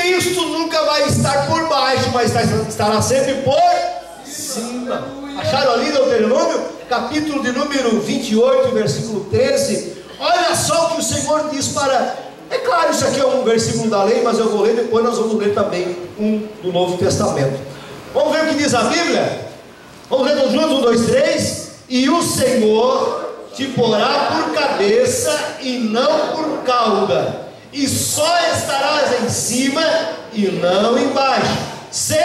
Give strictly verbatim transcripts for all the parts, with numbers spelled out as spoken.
Cristo nunca vai estar por baixo, mas estará sempre por cima. Acharam ali Deuteronômio, capítulo de número vinte e oito, versículo treze. Olha só o que o Senhor diz para... É claro, isso aqui é um versículo da lei, mas eu vou ler, depois nós vamos ler também um do Novo Testamento. Vamos ver o que diz a Bíblia? Vamos ler todos juntos, um, dois, três. E o Senhor te porá por cabeça e não por cauda, e só estarás em cima e não embaixo, se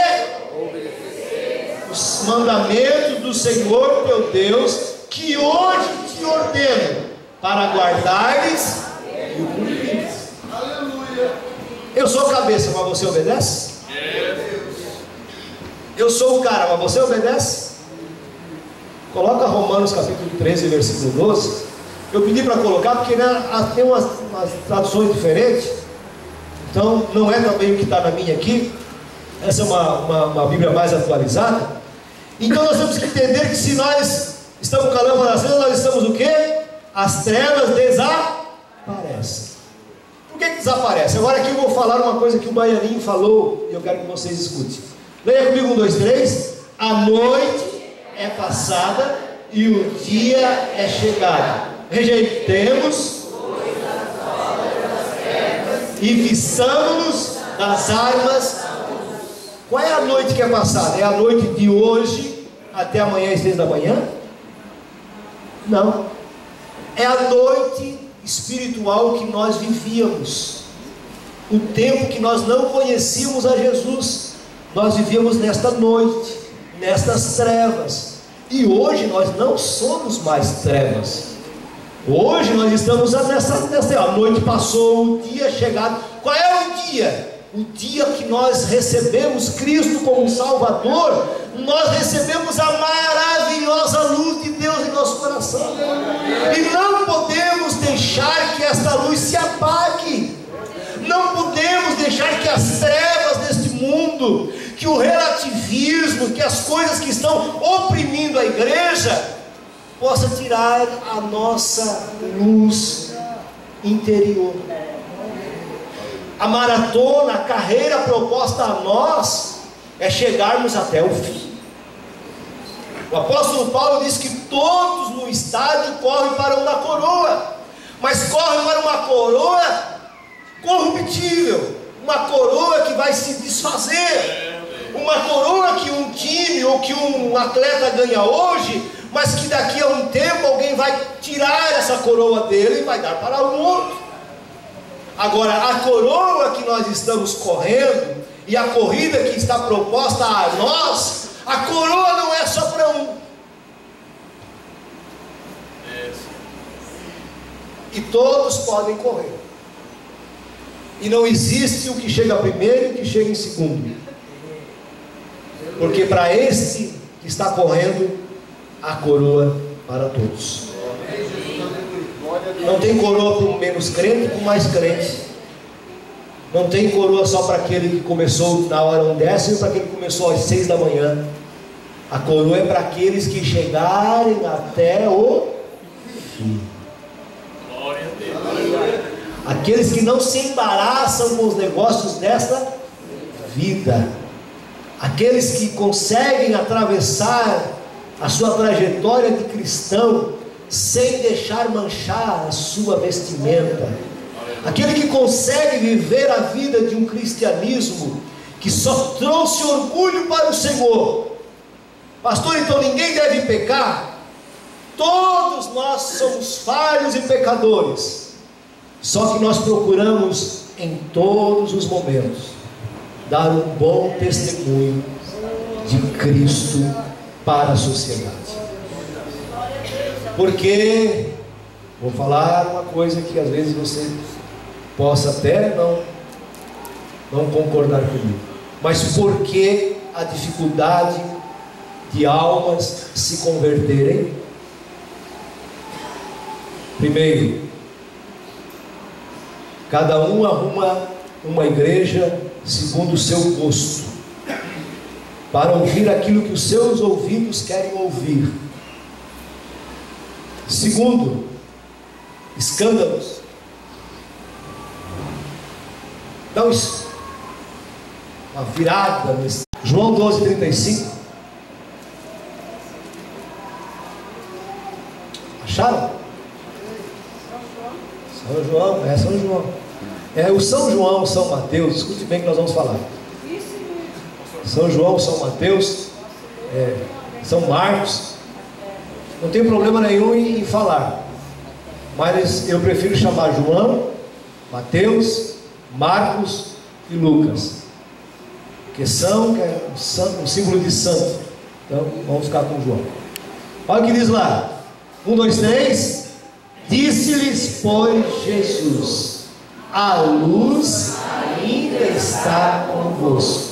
os mandamentos do Senhor teu Deus, que hoje te ordeno, para guardares e o cumprires. Aleluia. Eu sou cabeça, mas você obedece? Eu sou o cara, mas você obedece? Coloca Romanos capítulo treze, versículo doze. Eu pedi para colocar porque, né, tem umas, umas traduções diferentes. Então não é também o que está na minha aqui. Essa é uma, uma, uma Bíblia mais atualizada. Então nós temos que entender que se nós estamos com a lâmpada acesa, nós estamos o quê? As trevas desaparecem. Por que que desaparece? Agora aqui eu vou falar uma coisa que o Baianinho falou e eu quero que vocês escutem. Leia comigo, um, dois, três. A noite é passada e o dia é chegado. Rejeitemos e vistamos-nos das armas. Qual é a noite que é passada? É a noite de hoje até amanhã às seis da manhã? Não. É a noite espiritual que nós vivíamos. O tempo que nós não conhecíamos a Jesus. Nós vivíamos nesta noite, nestas trevas. E hoje nós não somos mais trevas. Hoje nós estamos nessa, nessa a noite passou, o dia chegado. Qual é o dia? O dia que nós recebemos Cristo como Salvador. Nós recebemos a maravilhosa luz de Deus em nosso coração. E não podemos deixar que esta luz se apague. Não podemos deixar que as trevas deste mundo, que o relativismo, que as coisas que estão oprimindo a igreja, possa tirar a nossa luz interior. A maratona, a carreira proposta a nós é chegarmos até o fim. O apóstolo Paulo diz que todos no estádio correm para uma coroa, mas correm para uma coroa corruptível, uma coroa que vai se desfazer, uma coroa que um time ou que um atleta ganha hoje, mas que daqui a um tempo alguém vai tirar essa coroa dele e vai dar para um outro. Agora, a coroa que nós estamos correndo e a corrida que está proposta a nós, a coroa não é só para um. E todos podem correr. E não existe o que chega primeiro e o que chega em segundo. Porque para este que está correndo, a coroa para todos. Não tem coroa para o menos crente e para o mais crente. Não tem coroa só para aquele que começou na hora undécima e para aquele que começou às seis da manhã. A coroa é para aqueles que chegarem até o fim. Aqueles que não se embaraçam com os negócios desta vida. Aqueles que conseguem atravessar a sua trajetória de cristão sem deixar manchar a sua vestimenta. Aquele que consegue viver a vida de um cristianismo que só trouxe orgulho para o Senhor. Pastor, então ninguém deve pecar? Todos nós somos falhos e pecadores. Só que nós procuramos em todos os momentos dar um bom testemunho de Cristo para a sociedade. Porque, vou falar uma coisa que às vezes você possa até não, não concordar comigo, mas por que a dificuldade de almas se converterem? Primeiro, cada um arruma uma igreja segundo o seu gosto, para ouvir aquilo que os seus ouvidos querem ouvir. Segundo, escândalos. Então, uma virada nesse. João doze, trinta e cinco. Acharam? São João, é São João. É o São João, São Mateus, escute bem que nós vamos falar. São João, São Mateus, é, São Marcos. Não tem problema nenhum em falar, mas eu prefiro chamar João, Mateus, Marcos e Lucas, que são que é um símbolo de santo. Então vamos ficar com João. Olha o que diz lá. Um, dois, três. Disse-lhes, pois, Jesus: a luz ainda está convosco.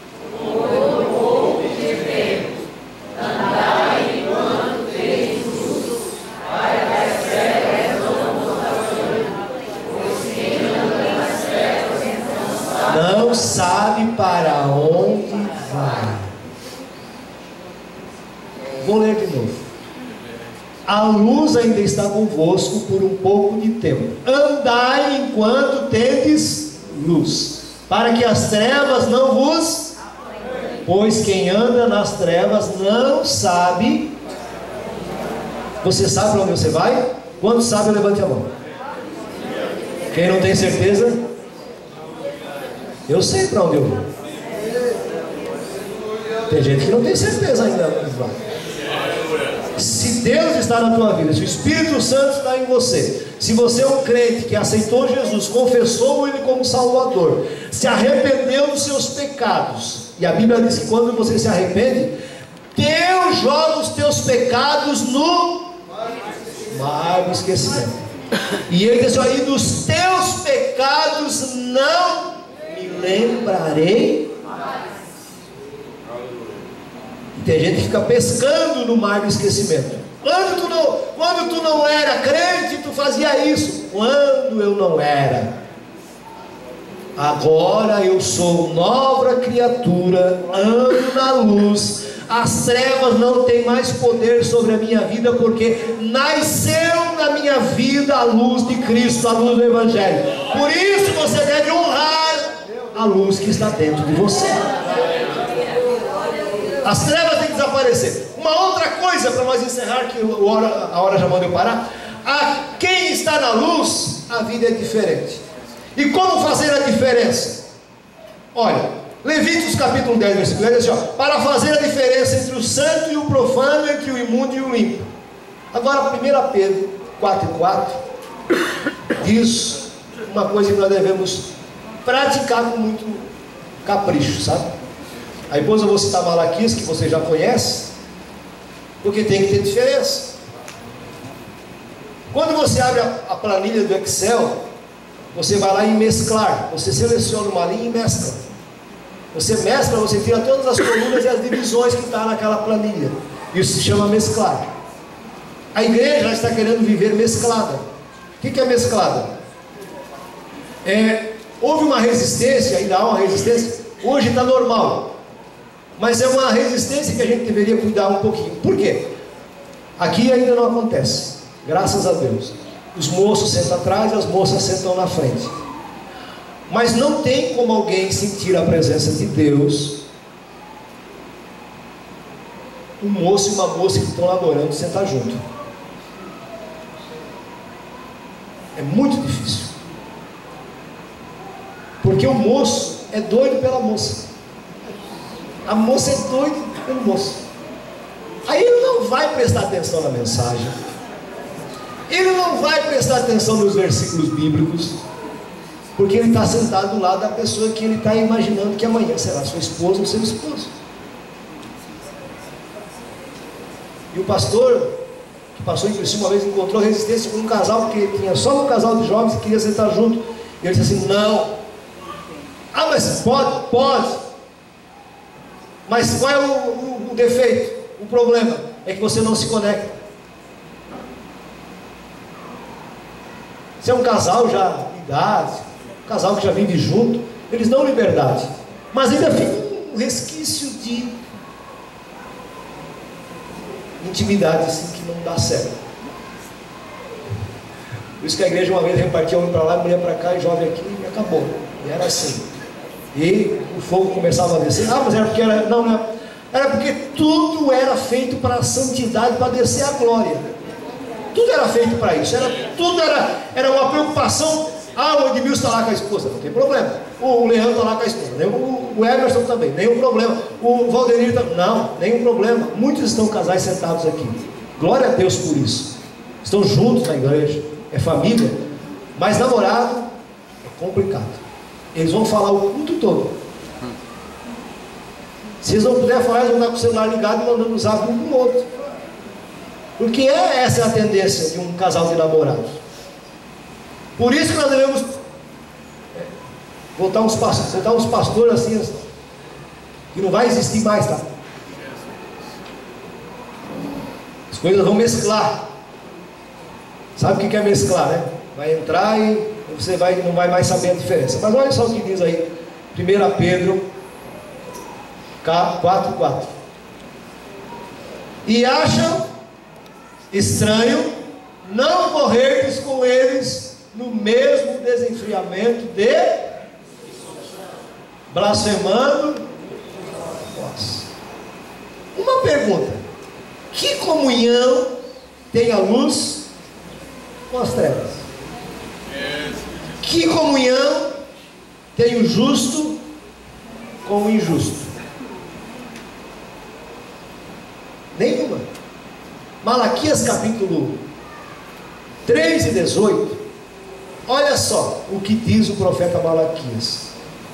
Não sabe para onde vai. Vou ler de novo. A luz ainda está convosco por um pouco de tempo. Andai enquanto tendes luz, para que as trevas não vos... Pois quem anda nas trevas não sabe... Você sabe para onde você vai? Quando sabe, levante a mão. Quem não tem certeza? Eu sei para onde eu vou. Tem gente que não tem certeza ainda onde vai. Se Deus está na tua vida, se o Espírito Santo está em você, se você é um crente que aceitou Jesus, confessou Ele como Salvador, se arrependeu dos seus pecados, e a Bíblia diz que quando você se arrepende, Deus joga os teus pecados no mar do esquecimento. E Ele diz assim: dos teus pecados não me lembrarei. Tem gente que fica pescando no mar do esquecimento. Quando tu não, quando tu não era crente, tu fazia isso. Quando eu não era, agora eu sou nova criatura, ando na luz. As trevas não têm mais poder sobre a minha vida, porque nasceu na minha vida a luz de Cristo, a luz do Evangelho. Por isso você deve honrar a luz que está dentro de você. As trevas têm que desaparecer. Uma outra coisa para nós encerrar, que a hora, a hora já mandou parar. A quem está na luz, a vida é diferente. E como fazer a diferença? Olha, Levíticos capítulo dez, versículo dez, diz assim, ó, para fazer a diferença entre o santo e o profano, entre o imundo e o limpo. Agora, primeiro Pedro quatro, quatro diz uma coisa que nós devemos praticar com muito capricho, sabe? Aí depois eu vou citar Malaquias, que você já conhece, porque tem que ter diferença. Quando você abre a, a planilha do Excel, você vai lá em mesclar, você seleciona uma linha e mescla. Você mescla, você tira todas as colunas e as divisões que estão naquela planilha. Isso se chama mesclar. A igreja está querendo viver mesclada. O que, que é mesclada? É, houve uma resistência, ainda há uma resistência, hoje está normal. Mas é uma resistência que a gente deveria cuidar um pouquinho. Por quê? Aqui ainda não acontece, graças a Deus. Os moços sentam atrás, as moças sentam na frente. Mas não tem como alguém sentir a presença de Deus, um moço e uma moça que estão adorando sentar junto. É muito difícil. Porque o moço é doido pela moça. A moça é doida pelo moço. Aí ele não vai prestar atenção na mensagem. Ele não vai prestar atenção nos versículos bíblicos. Porque ele está sentado do lado da pessoa que ele está imaginando que amanhã será sua esposa ou seu esposo. E o pastor, que passou em Cristo uma vez, encontrou resistência com um casal, porque tinha só um casal de jovens que queria sentar junto. E ele disse assim, não. Ah, mas pode? Pode. Mas qual é o, o, o defeito? O problema é que você não se conecta. Se é um casal já de idade, um casal que já vive junto, eles dão liberdade, mas ainda fica um resquício de intimidade assim, que não dá certo. Por isso que a igreja uma vez repartia homem para lá, mulher para cá, e jovem aqui, e acabou. E era assim. E o fogo começava a descer. Ah, mas era porque era. Não, não. Era porque tudo era feito para a santidade, para descer a glória. Tudo era feito para isso. Era, tudo era, era uma preocupação. Ah, o Edmilson está lá com a esposa, não tem problema. O Leandro está lá com a esposa, o, o Emerson também, nenhum problema. O Valdenir está. Não, nenhum problema. Muitos estão casais sentados aqui. Glória a Deus por isso. Estão juntos na igreja, é família. Mas namorado é complicado. Eles vão falar o culto todo. Se eles não puderem falar, eles vão estar com o celular ligado e mandando usar um com o outro. Porque é, essa é a tendência de um casal de namorados. Por isso que nós devemos voltar uns pastores, sentar uns pastores assim, que não vai existir mais, tá? As coisas vão mesclar. Sabe o que é mesclar, né? Vai entrar e você vai, não vai mais saber a diferença. Mas olha só o que diz aí, primeira Pedro quatro, quatro. E acham estranho não morreres com eles no mesmo desenfriamento de blasfemando. Nossa. Uma pergunta: que comunhão tem a luz com as trevas? Que comunhão tem o justo com o injusto? Nenhuma. Malaquias capítulo três e dezoito. Olha só o que diz o profeta Malaquias: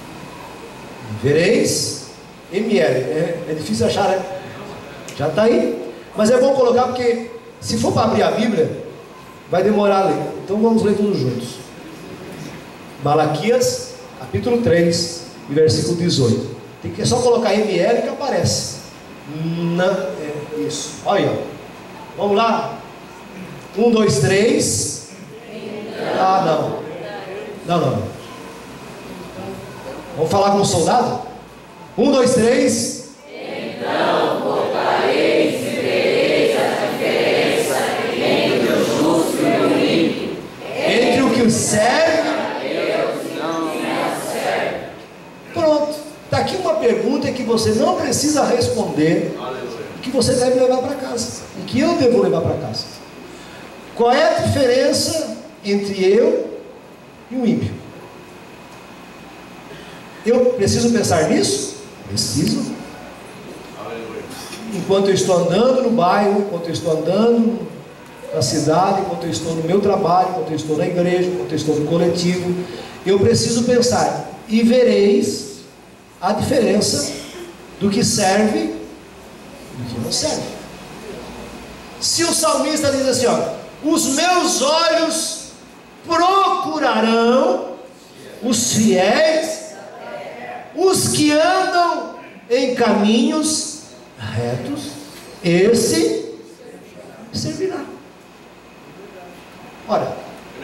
vereis, M L, é, é difícil achar, né? Já está aí, mas é bom colocar porque se for para abrir a Bíblia vai demorar a ler, então vamos ler todos juntos. Malaquias capítulo três e versículo dezoito. Tem que só colocar M L que aparece. Não, é isso, olha aí, ó. Vamos lá, um, dois, três. Ah, não, não, não. Vamos falar com o soldado? Um, dois, três. Então voltareis e vereis a diferença entre o justo e o ímpio, Entre o que o serve a Deus e o que não serve. Pronto, está aqui uma pergunta que você não precisa responder, que você deve levar para casa, e que eu devo levar para casa. Qual é a diferença entre eu e o ímpio? Eu preciso pensar nisso? Preciso. Enquanto eu estou andando no bairro, enquanto eu estou andando na cidade, enquanto eu estou no meu trabalho, enquanto eu estou na igreja, enquanto eu estou no coletivo, eu preciso pensar, e vereis a diferença do que serve e do que não serve. Se o salmista diz assim, ó, os meus olhos procurarão os fiéis, os que andam em caminhos retos, esse servirá. Ora,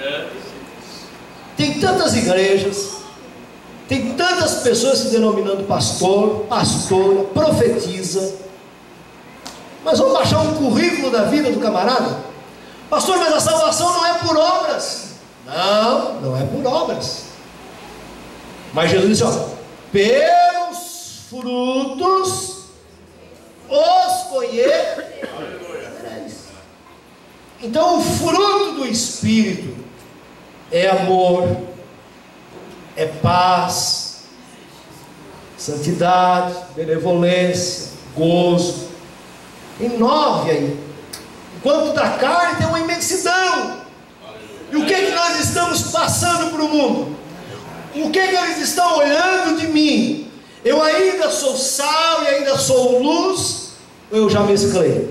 tem tantas igrejas, tem tantas pessoas se denominando pastor, pastora, profetiza, mas vamos baixar um currículo da vida do camarada? Pastor, mas a salvação não é por obras. Não, não é por obras. Mas Jesus disse, ó, pelos frutos os conhecereis. Então o fruto do Espírito é amor, é paz, santidade, benevolência, gozo. Tem nove aí. Enquanto da carne tem uma imensidão. E o que é que nós estamos passando para o mundo? O que é que eles estão olhando de mim? Eu ainda sou sal e ainda sou luz, ou eu já mesclei?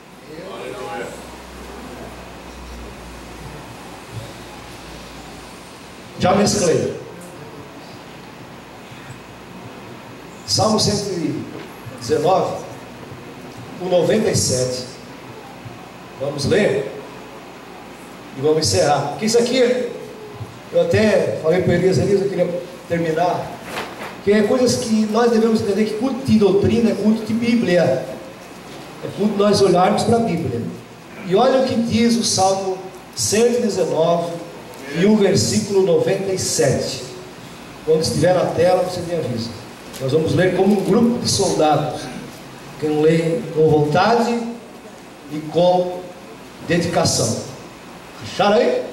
Já mesclei. Salmo cento e dezenove, o noventa e sete. Vamos ler e vamos encerrar. Porque isso aqui, eu até falei para Elias, Elias, eu queria terminar, que é coisas que nós devemos entender, que culto de doutrina é culto de Bíblia, é culto nós olharmos para a Bíblia. E olha o que diz o Salmo cento e dezenove e o versículo noventa e sete. Quando estiver na tela, você me avisa. Nós vamos ler como um grupo de soldados. Quem lê com vontade e com dedicação. Acharam aí?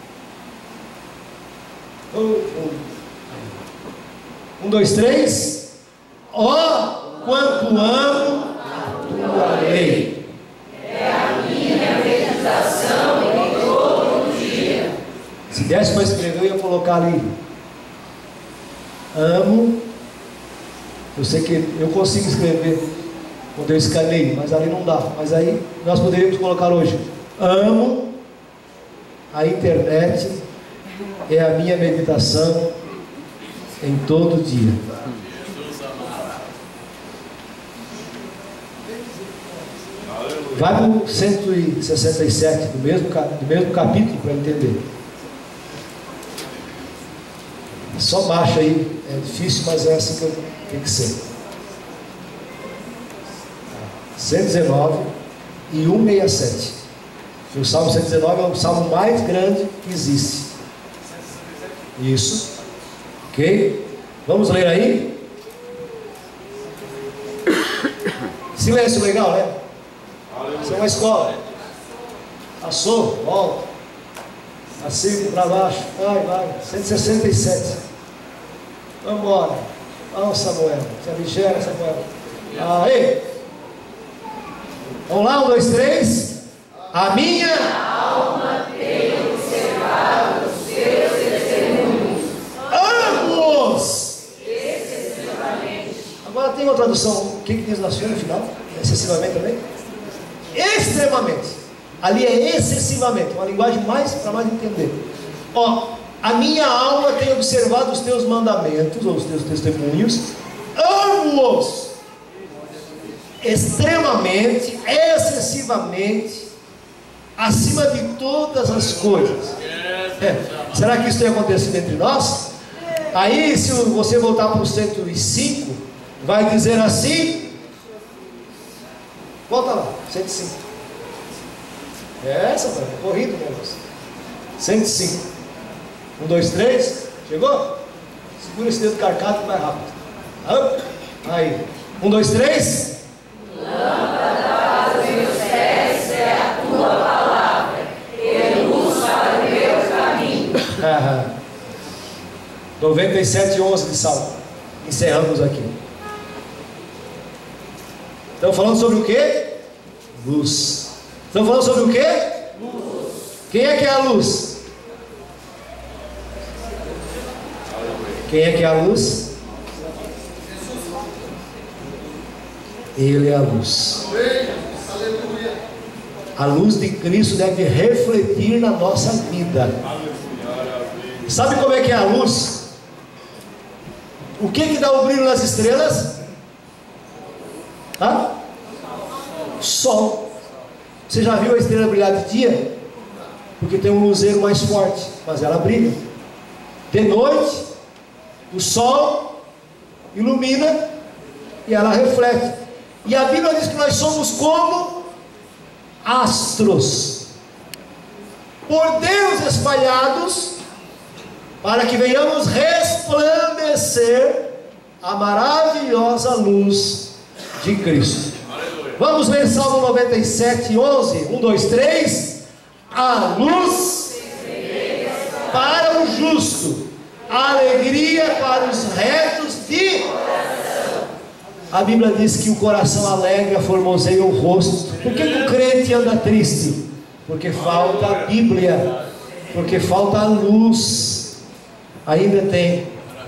Um, um, dois, três. Ó, oh, quanto amo a tua lei. É a minha meditação em todo dia. Se desse para escrever, eu ia colocar ali. Amo. Eu sei que eu consigo escrever quando eu escaneio, mas ali não dá. Mas aí nós poderíamos colocar hoje: amo a internet, é a minha meditação em todo dia. Vai para o cento e sessenta e sete do mesmo, do mesmo capítulo para entender. Só baixa aí, é difícil, mas é assim que tem que ser. cento e dezenove e cento e sessenta e sete. O Salmo cento e dezenove é o salmo mais grande que existe. Isso. Ok? Vamos ler aí? Silêncio legal, né? Isso é uma escola. Passou, volta. Assim para baixo. Vai, vai. cento e sessenta e sete. Vamos embora. Vamos, Samuel. Se aligera, Samuel. Aí. Vamos lá, um, dois, três. A minha alma tem observado os teus testemunhos. Amo-os excessivamente. Agora tem uma tradução. O que, que diz na sua no final? Excessivamente também? Extremamente. Ali é excessivamente. Uma linguagem mais para mais entender. Ó, a minha alma tem observado os teus mandamentos, ou os teus testemunhos. Amo-os extremamente, excessivamente, acima de todas as coisas. É. Será que isso tem acontecido entre nós? Aí, se você voltar para o cento e cinco, vai dizer assim. Volta lá, cento e cinco. É essa, mano, corrido, né? cento e cinco. um, dois, três. Chegou? Segura esse dedo carcado mais rápido. Aí. um, dois, três. Lâmpada para os meus pés é a tua palavra, e luz para o meu caminho. Aham. noventa e sete, onze de Salmo. Encerramos aqui. Estamos falando sobre o que? Luz. Estamos falando sobre o que? Luz. Quem é que é a luz? Quem é que é a luz? Ele é a luz. A luz de Cristo deve refletir na nossa vida. Sabe como é que é a luz? O que que dá o brilho nas estrelas? Hã? Sol. Você já viu a estrela brilhar de dia? Porque tem um luzeiro mais forte, mas ela brilha. De noite, o sol ilumina e ela reflete. E a Bíblia diz que nós somos como astros, por Deus espalhados, para que venhamos resplandecer a maravilhosa luz de Cristo. Aleluia. Vamos ler Salmo noventa e sete, onze. um, dois, três. A luz para o justo, a alegria para os retos de coração. A Bíblia diz que o coração alegre formoseia o rosto. Por que o crente anda triste? Porque falta a Bíblia, porque falta a luz. Ainda tem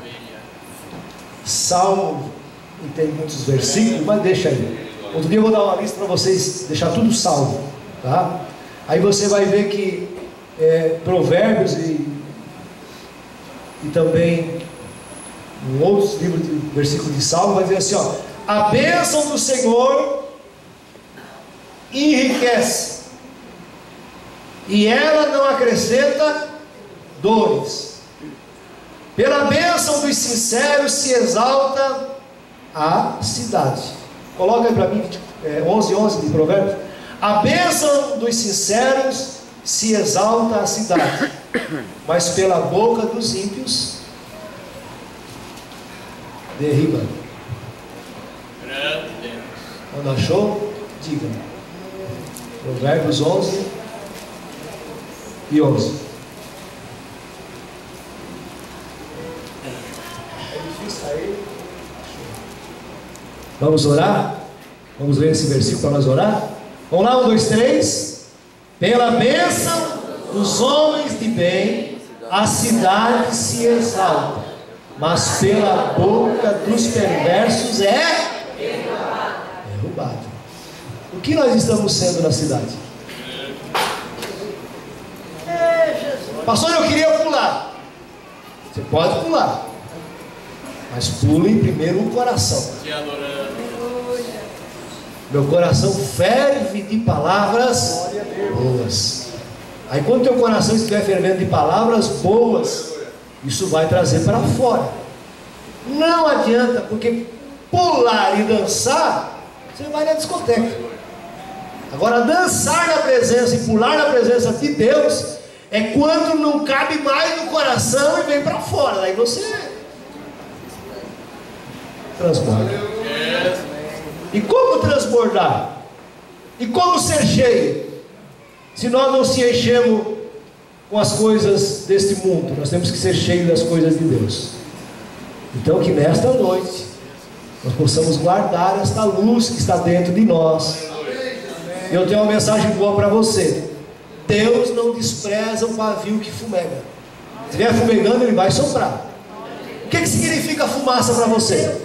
Salmo, e tem muitos versículos, mas deixa aí. Outro dia eu vou dar uma lista para vocês, deixar tudo salvo, tá? Aí você vai ver que é, Provérbios e, e também em outros livros de versículo de Salmo vai dizer assim, ó: a bênção do Senhor enriquece, e ela não acrescenta dores. Pela bênção dos sinceros se exalta a cidade. Coloca aí para mim, é, onze, onze de Provérbios. A bênção dos sinceros se exalta a cidade, mas pela boca dos ímpios derriba. Quando achou, diga. Provérbios onze e onze. É difícil sair. Vamos orar? Vamos ler esse versículo para nós orar? Vamos lá, um, dois, três. Pela bênção dos homens de bem, a cidade se exalta, mas pela boca dos perversos é derrubada. O que nós estamos sendo na cidade? Pastor, eu queria pular. Você pode pular, mas pule primeiro o coração. Meu coração ferve de palavras boas. Aí quando teu coração estiver fervendo de palavras boas, isso vai trazer para fora. Não adianta, porque pular e dançar, você vai na discoteca. Agora dançar na presença e pular na presença de Deus é quando não cabe mais no coração e vem para fora. Aí você transborda. E como transbordar? E como ser cheio? Se nós não se enchemos com as coisas deste mundo, nós temos que ser cheios das coisas de Deus. Então que nesta noite nós possamos guardar esta luz que está dentro de nós. Eu tenho uma mensagem boa para você. Deus não despreza o pavio que fumega. Se estiver fumegando, ele vai soprar. O que, que significa fumaça para você?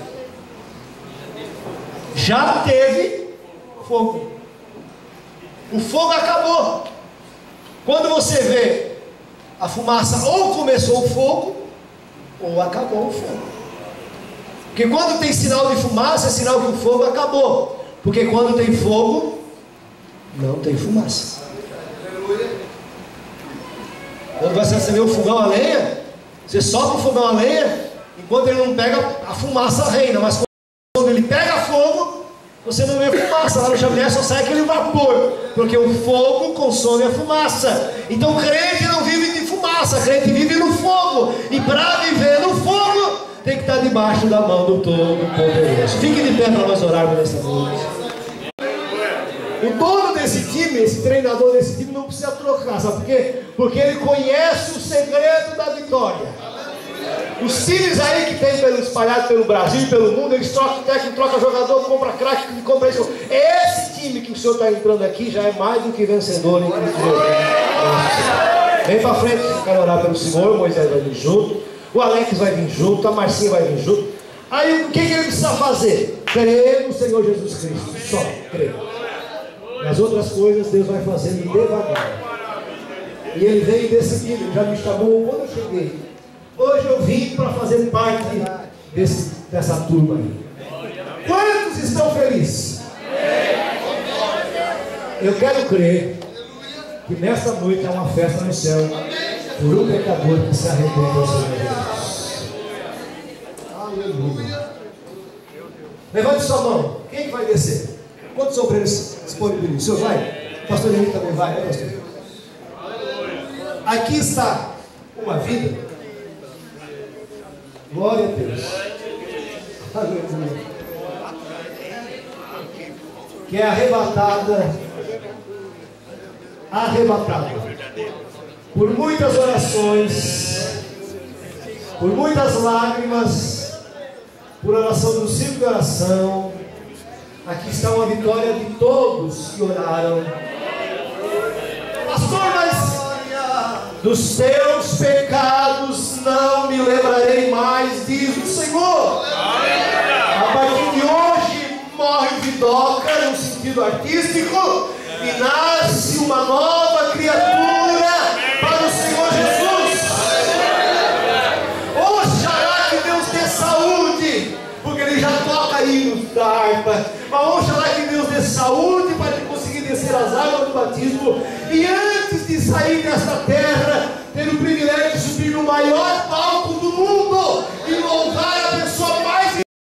Já teve fogo. O fogo acabou. Quando você vê a fumaça, ou começou o fogo, ou acabou o fogo. Porque quando tem sinal de fumaça, é sinal que o fogo acabou. Porque quando tem fogo, não tem fumaça. Quando você acender o fogão a lenha, você sopra o fogão a lenha, enquanto ele não pega, a fumaça reina. Mas quando ele pega fogo, você não vê fumaça. Lá no chaminé só sai aquele vapor, porque o fogo consome a fumaça. Então o crente não vive de fumaça, o crente vive no fogo. E para viver no fogo, tem que estar debaixo da mão do Todo-Poderoso. Fique de pé para nós orarmos nessa noite. O dono desse time, esse treinador desse time, não precisa trocar, sabe por quê? Porque ele conhece o segredo da vitória. Os times aí que tem pelo, espalhado pelo Brasil e pelo mundo, eles trocam técnico, trocam jogador, compra craque, compra isso. Esse time que o senhor está entrando aqui já é mais do que vencedor em Cristo Jesus. Vem para frente, eu quero orar pelo Senhor. O Moisés vai vir junto, o Alex vai vir junto, a Marcinha vai vir junto. Aí o que, que ele precisa fazer? Crer no Senhor Jesus Cristo, só crer. As outras coisas Deus vai fazendo devagar. E ele veio decidido, ele já me chamou quando eu cheguei. Hoje eu vim para fazer parte desse, dessa turma aí. Quantos estão felizes? Eu quero crer que nesta noite há uma festa no céu por um pecador que se arrepende ao Senhor Jesus. Aleluia. Levante sua mão. Quem que vai descer? Quantos obreiros disponibilizam? O senhor vai? O pastor Henrique também vai, né, pastor? Aqui está uma vida. Glória a Deus. Aleluia. Que é arrebatada, arrebatada por muitas orações, por muitas lágrimas, por oração do círculo de oração. Aqui está uma vitória de todos que oraram. Pastor, mas dos teus pecados não me lembrarei mais, diz o Senhor. A partir de hoje morre Vidoca no sentido artístico e nasce uma nova